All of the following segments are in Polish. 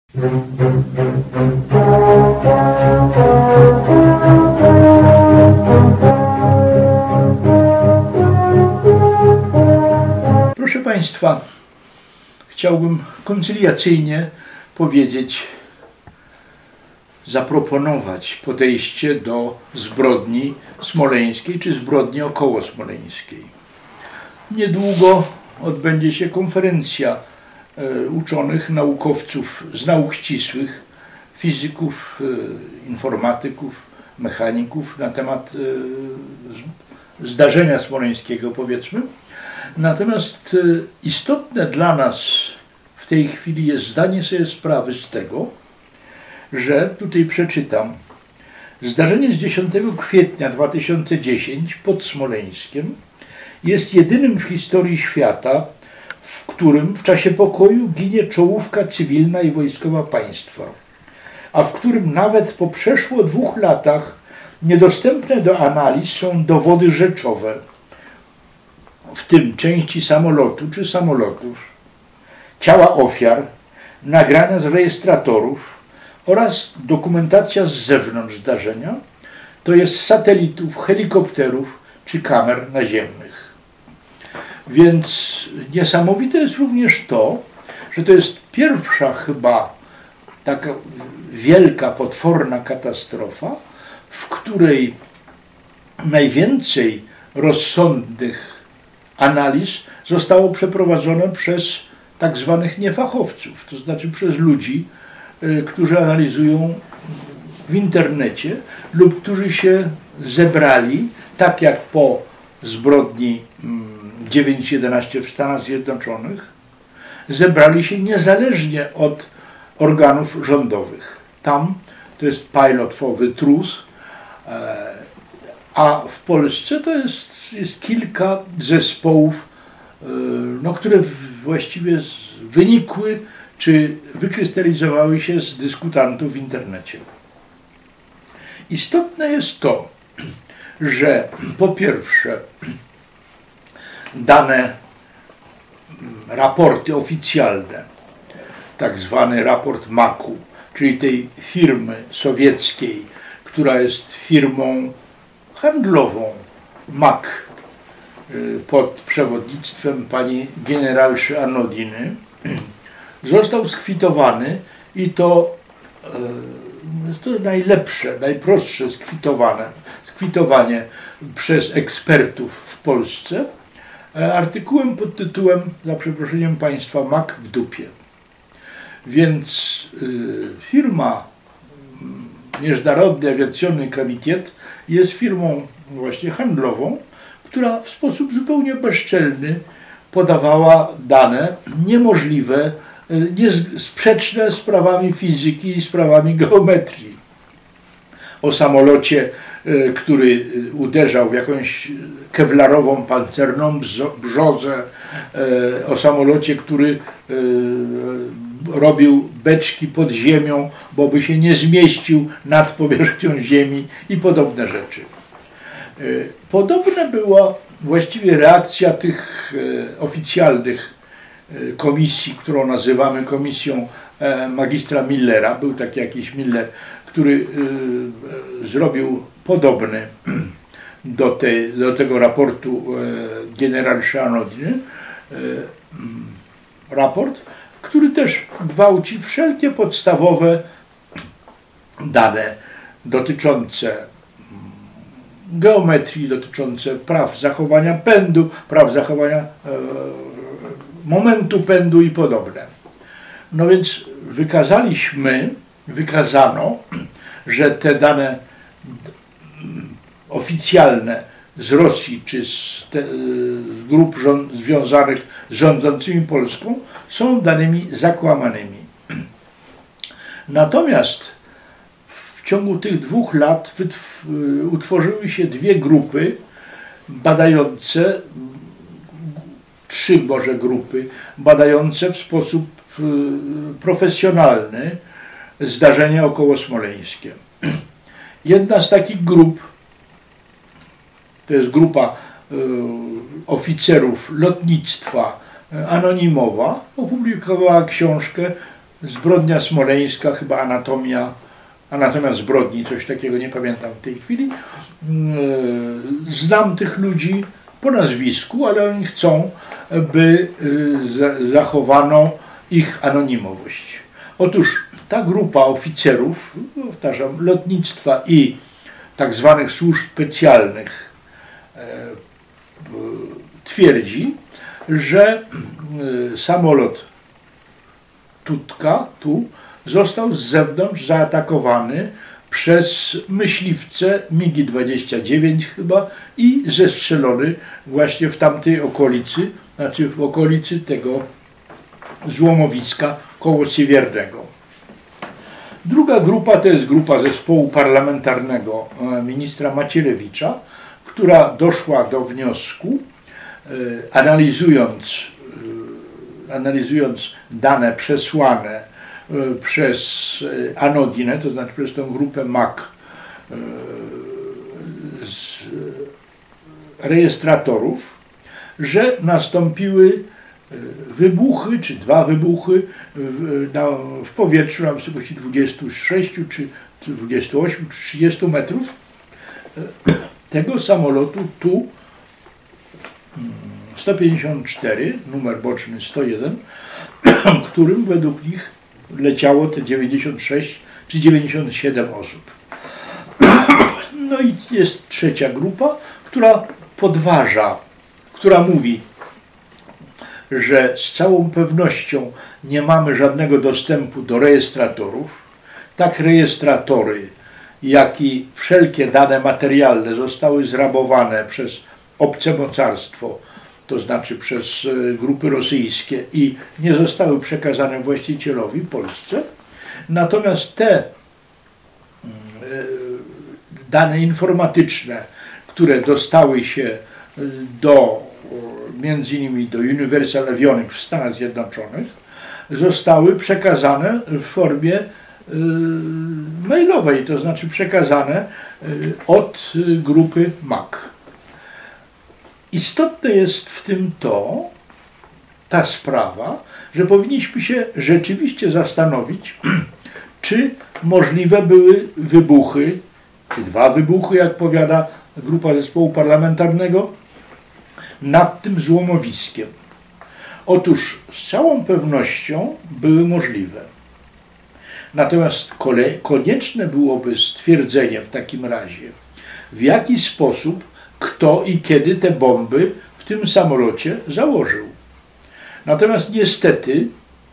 Proszę Państwa, chciałbym koncyliacyjnie powiedzieć, zaproponować podejście do zbrodni smoleńskiej czy zbrodni okołosmoleńskiej. Niedługo odbędzie się konferencja uczonych, naukowców z nauk ścisłych, fizyków, informatyków, mechaników na temat zdarzenia smoleńskiego, powiedzmy. Natomiast istotne dla nas w tej chwili jest zdanie sobie sprawy z tego, że tutaj przeczytam: zdarzenie z 10 kwietnia 2010 pod Smoleńskiem jest jedynym w historii świata, w którym w czasie pokoju ginie czołówka cywilna i wojskowa państwa, a w którym nawet po przeszło 2 latach niedostępne do analiz są dowody rzeczowe, w tym części samolotu czy samolotów, ciała ofiar, nagrania z rejestratorów oraz dokumentacja z zewnątrz zdarzenia, to jest satelitów, helikopterów czy kamer naziemnych. Więc niesamowite jest również to, że to jest pierwsza chyba taka wielka, potworna katastrofa, w której najwięcej rozsądnych analiz zostało przeprowadzone przez tak zwanych niefachowców, to znaczy przez ludzi, którzy analizują w internecie lub którzy się zebrali, tak jak po zbrodni 9/11 w Stanach Zjednoczonych, zebrali się niezależnie od organów rządowych. Tam to jest Pilot for the Truth, a w Polsce to jest kilka zespołów, które właściwie wynikły czy wykrystalizowały się z dyskutantów w internecie. Istotne jest to, że po pierwsze dane raporty oficjalne, tak zwany raport MAK-u, czyli tej firmy sowieckiej, która jest firmą handlową MAK pod przewodnictwem pani generalszy Anodiny, został skwitowany i to jest to najlepsze, najprostsze skwitowanie przez ekspertów w Polsce artykułem pod tytułem, za przeproszeniem Państwa, MAK w dupie. Więc firma Międzynarodny Awiacyjny Komitet jest firmą właśnie handlową, która w sposób zupełnie bezczelny podawała dane niemożliwe, sprzeczne z prawami fizyki i z prawami geometrii. O samolocie, który uderzał w jakąś kewlarową pancerną brzozę, o samolocie, który robił beczki pod ziemią, bo by się nie zmieścił nad powierzchnią ziemi i podobne rzeczy. Podobna była właściwie reakcja tych oficjalnych komisji, którą nazywamy komisją magistra Millera. Był taki jakiś Miller, który zrobił podobny do tego raportu generalszy Anodiny raport, który też gwałci wszelkie podstawowe dane dotyczące geometrii, dotyczące praw zachowania pędu, praw zachowania momentu pędu i podobne. No więc wykazano, że te dane oficjalne z Rosji czy z grup związanych z rządzącymi Polską są danymi zakłamanymi. Natomiast w ciągu tych 2 lat utworzyły się 2 grupy badające, 3 może grupy badające w sposób profesjonalny zdarzenia okołosmoleńskie. Jedna z takich grup, to jest grupa oficerów lotnictwa anonimowa, opublikowała książkę Zbrodnia smoleńska, chyba anatomia zbrodni, coś takiego, nie pamiętam w tej chwili. Znam tych ludzi po nazwisku, ale oni chcą, by zachowano ich anonimowość. Otóż ta grupa oficerów, powtarzam, lotnictwa i tak zwanych służb specjalnych twierdzi, że samolot Tutka został z zewnątrz zaatakowany przez myśliwce MiG-29 chyba i zestrzelony właśnie w tamtej okolicy, znaczy w okolicy tego złomowiska koło Siewiernego. Druga grupa to jest grupa zespołu parlamentarnego ministra Macierewicza, która doszła do wniosku, analizując dane przesłane przez Anodinę, to znaczy przez tą grupę MAC z rejestratorów, że nastąpiły wybuchy, czy dwa wybuchy w powietrzu na wysokości 26 czy 28 czy 30 metrów tego samolotu Tu-154, numer boczny 101, którym według nich leciało te 96 czy 97 osób. No i jest trzecia grupa, która podważa, która mówi, że z całą pewnością nie mamy żadnego dostępu do rejestratorów. Tak rejestratory, jak i wszelkie dane materialne zostały zrabowane przez obce mocarstwo, to znaczy przez grupy rosyjskie i nie zostały przekazane właścicielowi, Polsce. Natomiast te dane informatyczne, które dostały się między innymi do Universal Avionics w Stanach Zjednoczonych, zostały przekazane w formie mailowej, to znaczy przekazane od grupy MAC. Istotne jest w tym ta sprawa, że powinniśmy się rzeczywiście zastanowić, czy możliwe były wybuchy, czy dwa wybuchy, jak powiada grupa zespołu parlamentarnego, nad tym złomowiskiem. Otóż z całą pewnością były możliwe. Natomiast konieczne byłoby stwierdzenie w takim razie, w jaki sposób, kto i kiedy te bomby w tym samolocie założył. Natomiast niestety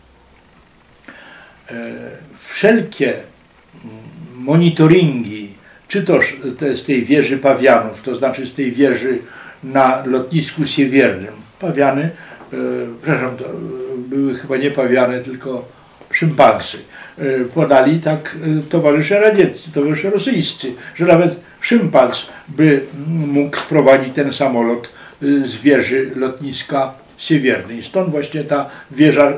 wszelkie monitoringi, czy to z tej wieży pawianów, to znaczy z tej wieży na lotnisku Siewiernym, pawiany, przepraszam, to były chyba nie pawiany, tylko szympansy, podali tak towarzysze radzieccy, towarzysze rosyjscy, że nawet szympans by mógł sprowadzić ten samolot z wieży lotniska Siewiernej. Stąd właśnie ta wieża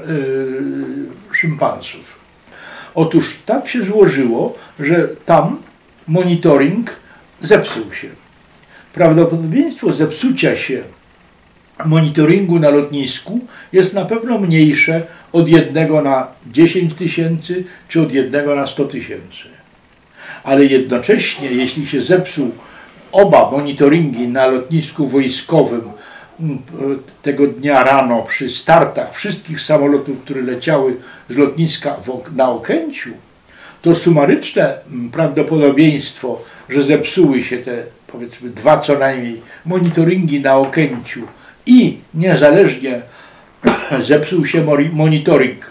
szympansów. Otóż tak się złożyło, że tam monitoring zepsuł się. Prawdopodobieństwo zepsucia się monitoringu na lotnisku jest na pewno mniejsze od 1 na 10 tysięcy czy od 1 na 100 tysięcy. Ale jednocześnie, jeśli się zepsuł oba monitoringi na lotnisku wojskowym tego dnia rano przy startach wszystkich samolotów, które leciały z lotniska na Okęciu, to sumaryczne prawdopodobieństwo, że zepsuły się te, powiedzmy, dwa co najmniej monitoringi na Okęciu i niezależnie zepsuł się monitoring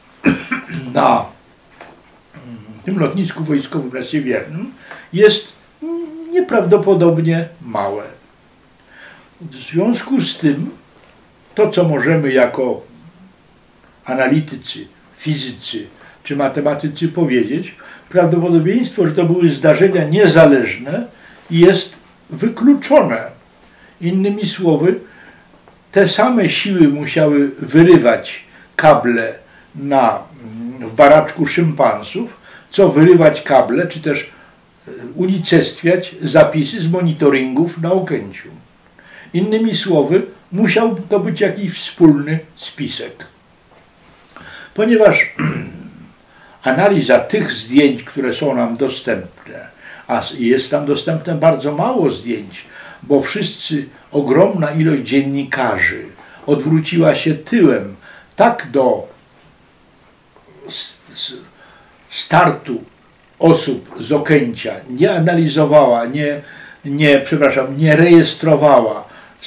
na tym lotnisku wojskowym na Siewiernym, jest nieprawdopodobnie małe. W związku z tym to, co możemy jako analitycy, fizycy czy matematycy powiedzieć, prawdopodobieństwo, że to były zdarzenia niezależne, jest wykluczone. Innymi słowy, te same siły musiały wyrywać kable w baraczku szympansów, co wyrywać kable, czy też unicestwiać zapisy z monitoringów na Okęciu. Innymi słowy, musiał to być jakiś wspólny spisek. Ponieważ analiza tych zdjęć, które są nam dostępne, a jest tam dostępne bardzo mało zdjęć, bo ogromna ilość dziennikarzy odwróciła się tyłem tak do startu osób z Okęcia, nie analizowała, nie rejestrowała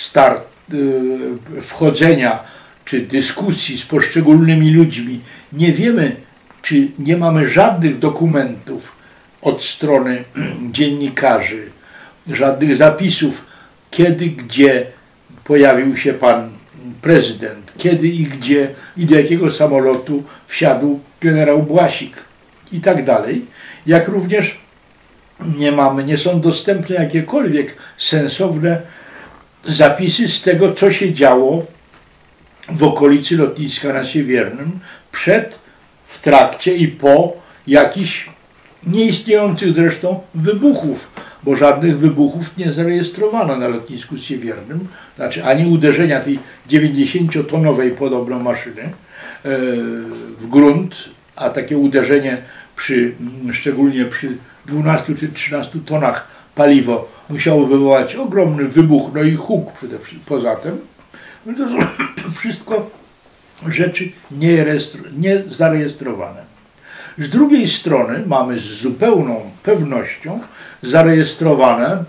wchodzenia czy dyskusji z poszczególnymi ludźmi. Nie wiemy, czy nie mamy żadnych dokumentów od strony dziennikarzy, żadnych zapisów, kiedy, gdzie pojawił się pan prezydent, kiedy i gdzie i do jakiego samolotu wsiadł generał Błasik i tak dalej. Jak również nie są dostępne jakiekolwiek sensowne zapisy z tego, co się działo w okolicy lotniska na Siewiernym przed, w trakcie i po jakichś nieistniejących zresztą wybuchów, bo żadnych wybuchów nie zarejestrowano na lotnisku Siewiernym, znaczy ani uderzenia tej 90-tonowej podobno maszyny w grunt, a takie uderzenie szczególnie przy 12 czy 13 tonach paliwo musiało wywołać ogromny wybuch, no i huk przede wszystkim. Poza tym to są wszystko rzeczy niezarejestrowane. Z drugiej strony mamy z zupełną pewnością zarejestrowane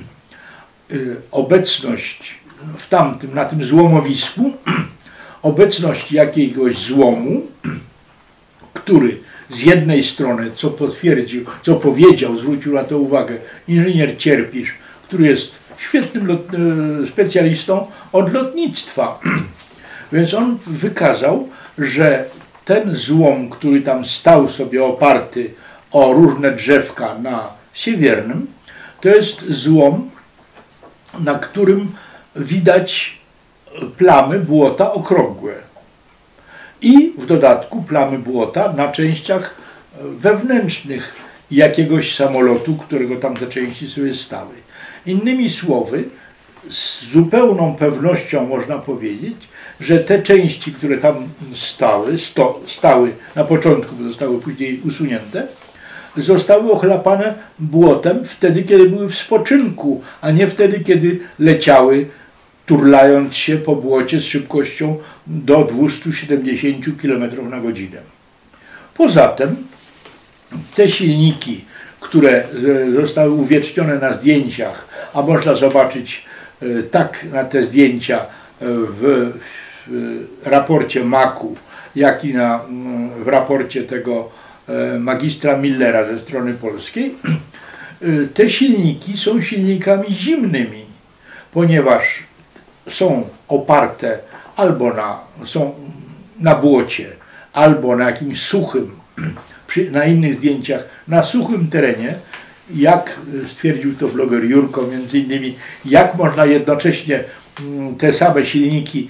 obecność na tym złomowisku, obecność jakiegoś złomu, który z jednej strony, co potwierdził, co powiedział, zwrócił na to uwagę inżynier Cierpisz, który jest świetnym specjalistą od lotnictwa. Więc on wykazał, że ten złom, który tam stał sobie oparty o różne drzewka na Siewiernym, to jest złom, na którym widać plamy błota okrągłe. I w dodatku plamy błota na częściach wewnętrznych jakiegoś samolotu, którego tamte części sobie stały. Innymi słowy, z zupełną pewnością można powiedzieć, że te części, które tam stały na początku, bo zostały później usunięte, zostały ochlapane błotem wtedy, kiedy były w spoczynku, a nie wtedy, kiedy leciały, turlając się po błocie z szybkością do 270 km na godzinę. Poza tym te silniki, które zostały uwiecznione na zdjęciach, a można zobaczyć tak na te zdjęcia w raporcie MAK-u, jak i w raporcie tego magistra Millera ze strony polskiej, te silniki są silnikami zimnymi, ponieważ są oparte albo są na błocie, albo na jakimś suchym, na innych zdjęciach, na suchym terenie, jak stwierdził to bloger Jurko między innymi, jak można jednocześnie te same silniki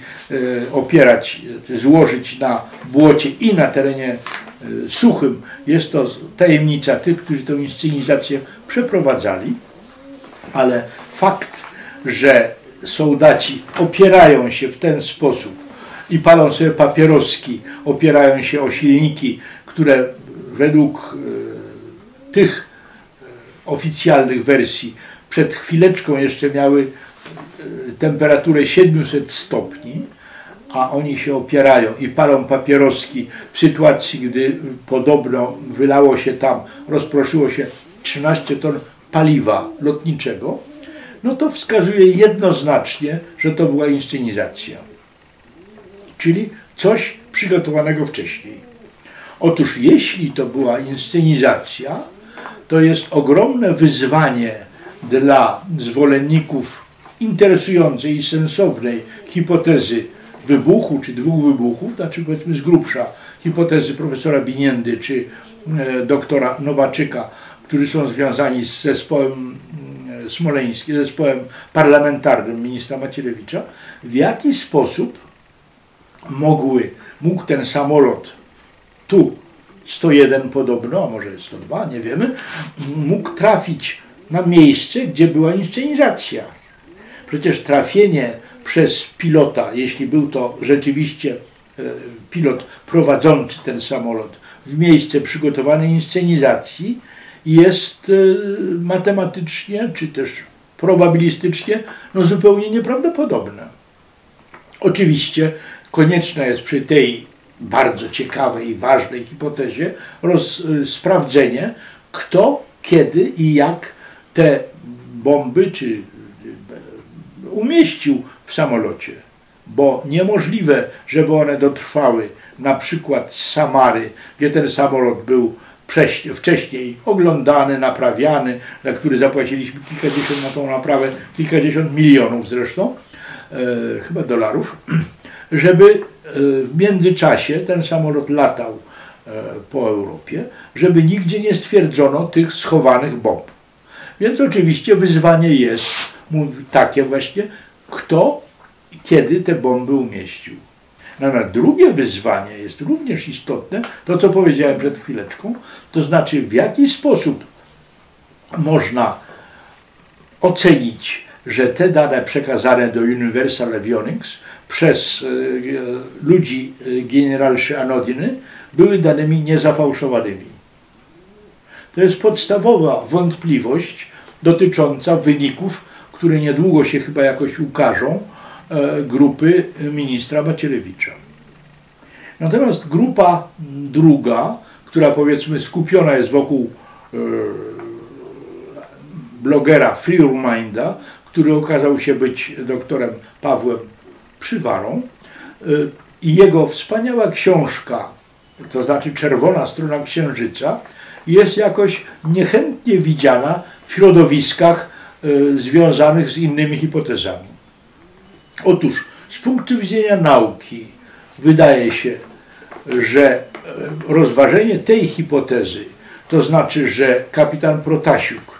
złożyć na błocie i na terenie suchym. Jest to tajemnica tych, którzy tę inscenizację przeprowadzali, ale fakt, że soldaci opierają się w ten sposób i palą sobie papieroski, opierają się o silniki, które według tych oficjalnych wersji przed chwileczką jeszcze miały temperaturę 700 stopni, a oni się opierają i palą papieroski w sytuacji, gdy podobno wylało się tam, rozproszyło się 13 ton paliwa lotniczego, no to wskazuje jednoznacznie, że to była inscenizacja. Czyli coś przygotowanego wcześniej. Otóż jeśli to była inscenizacja, to jest ogromne wyzwanie dla zwolenników interesującej i sensownej hipotezy wybuchu, czy dwóch wybuchów, znaczy powiedzmy z grubsza hipotezy profesora Biniendy, czy doktora Nowaczyka, którzy są związani z zespołem smoleńskim, zespołem parlamentarnym ministra Macierewicza, w jaki sposób mógł ten samolot Tu-101 podobno, a może 102, nie wiemy, mógł trafić na miejsce, gdzie była inscenizacja. Przecież trafienie przez pilota, jeśli był to rzeczywiście pilot prowadzący ten samolot w miejsce przygotowanej inscenizacji jest matematycznie, czy też probabilistycznie zupełnie nieprawdopodobne. Oczywiście konieczne jest przy tej bardzo ciekawej i ważnej hipotezie sprawdzenie, kto, kiedy i jak te bomby umieścił w samolocie. Bo niemożliwe, żeby one dotrwały na przykład z Samary, gdzie ten samolot był wcześniej oglądany, naprawiany, za który zapłaciliśmy kilkadziesiąt na tą naprawę, kilkadziesiąt milionów zresztą, chyba dolarów, żeby w międzyczasie ten samolot latał po Europie, żeby nigdzie nie stwierdzono tych schowanych bomb. Więc oczywiście wyzwanie jest takie właśnie, kto, kiedy te bomby umieścił. Natomiast drugie wyzwanie jest również istotne, to co powiedziałem przed chwileczką, to znaczy w jaki sposób można ocenić, że te dane przekazane do Universal Avionics przez ludzi generalszy Anodiny były danymi niezafałszowanymi. To jest podstawowa wątpliwość dotycząca wyników, które niedługo się chyba jakoś ukażą, grupy ministra Macierewicza. Natomiast grupa druga, która powiedzmy skupiona jest wokół blogera Freeurminda, który okazał się być doktorem Pawłem Przywarą, i jego wspaniała książka, to znaczy Czerwona strona Księżyca, jest jakoś niechętnie widziana w środowiskach związanych z innymi hipotezami. Otóż z punktu widzenia nauki wydaje się, że rozważenie tej hipotezy, to znaczy, że kapitan Protasiuk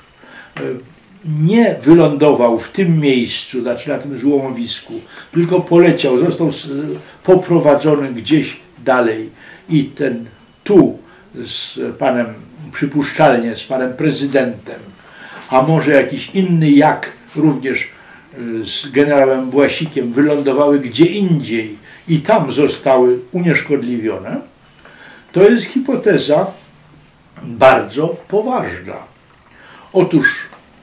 nie wylądował w tym miejscu, znaczy na tym złomowisku, tylko poleciał, został poprowadzony gdzieś dalej i ten tu z panem, przypuszczalnie z panem prezydentem, a może jakiś inny jak również z generałem Błasikiem wylądowały gdzie indziej i tam zostały unieszkodliwione, to jest hipoteza bardzo poważna. Otóż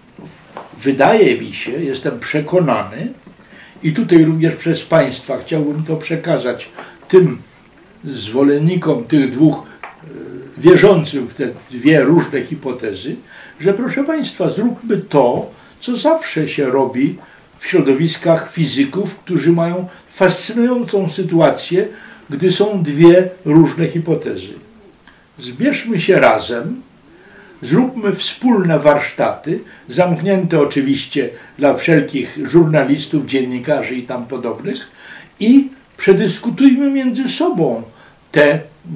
wydaje mi się, jestem przekonany i tutaj również przez Państwa chciałbym to przekazać tym zwolennikom tych dwóch wierzącym w te dwie różne hipotezy, że proszę Państwa, zróbmy to, co zawsze się robi w środowiskach fizyków, którzy mają fascynującą sytuację, gdy są dwie różne hipotezy. Zbierzmy się razem, zróbmy wspólne warsztaty, zamknięte oczywiście dla wszelkich żurnalistów, dziennikarzy i tam podobnych, i przedyskutujmy między sobą te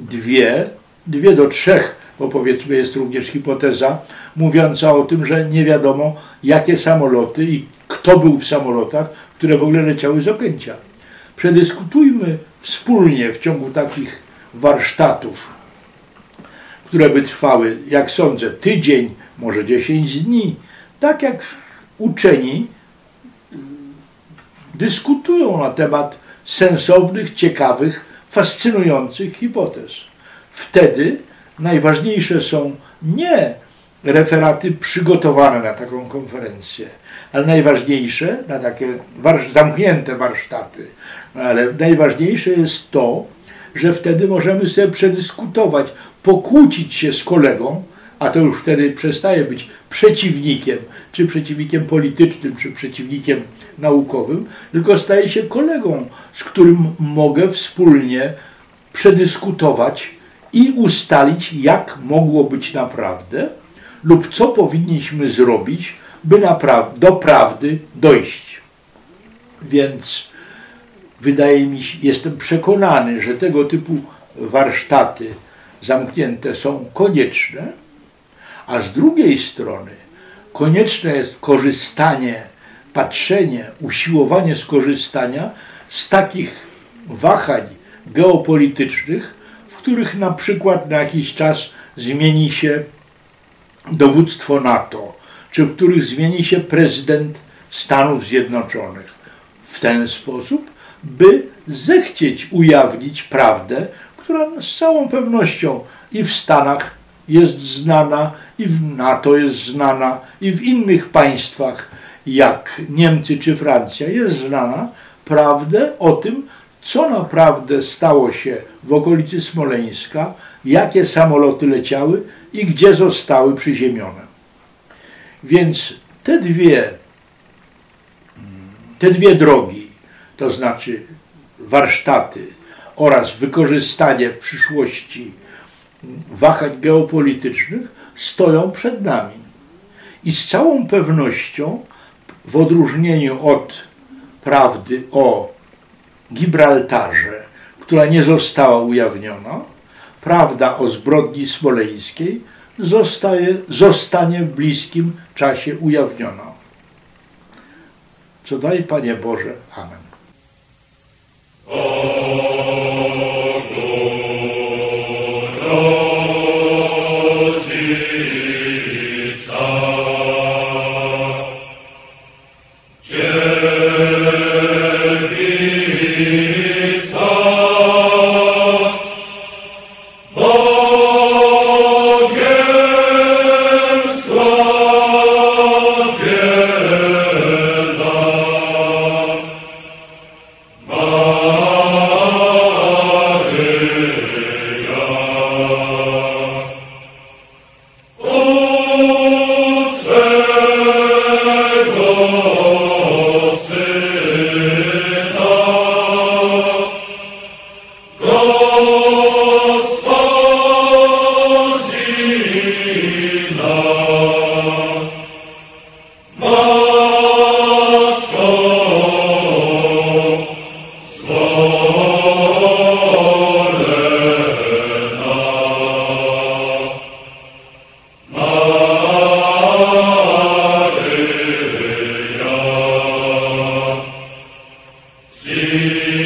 dwie do trzech, bo powiedzmy jest również hipoteza mówiąca o tym, że nie wiadomo jakie samoloty i kto był w samolotach, które w ogóle leciały z Okęcia. Przedyskutujmy wspólnie w ciągu takich warsztatów, które by trwały, jak sądzę, tydzień, może 10 dni, tak jak uczeni dyskutują na temat sensownych, ciekawych, fascynujących hipotez. Wtedy najważniejsze są nie referaty przygotowane na taką konferencję, ale najważniejsze na takie zamknięte warsztaty, ale najważniejsze jest to, że wtedy możemy sobie przedyskutować, pokłócić się z kolegą, a to już wtedy przestaje być przeciwnikiem, czy przeciwnikiem politycznym, czy przeciwnikiem naukowym, tylko staje się kolegą, z którym mogę wspólnie przedyskutować i ustalić, jak mogło być naprawdę, lub co powinniśmy zrobić, by do prawdy dojść. Więc wydaje mi się, jestem przekonany, że tego typu warsztaty zamknięte są konieczne, a z drugiej strony konieczne jest korzystanie, patrzenie, usiłowanie skorzystania z takich wahań geopolitycznych, w których na przykład na jakiś czas zmieni się dowództwo NATO, czy w których zmieni się prezydent Stanów Zjednoczonych w ten sposób, by zechcieć ujawnić prawdę, która z całą pewnością i w Stanach jest znana, i w NATO jest znana, i w innych państwach, jak Niemcy czy Francja, jest znana prawdę o tym, co naprawdę stało się w okolicy Smoleńska, jakie samoloty leciały i gdzie zostały przyziemione. Więc te dwie drogi, to znaczy warsztaty oraz wykorzystanie w przyszłości wahań geopolitycznych, stoją przed nami. I z całą pewnością, w odróżnieniu od prawdy o Gibraltarze, która nie została ujawniona, prawda o zbrodni smoleńskiej zostanie w bliskim czasie ujawniona. Co daj, Panie Boże. Amen. See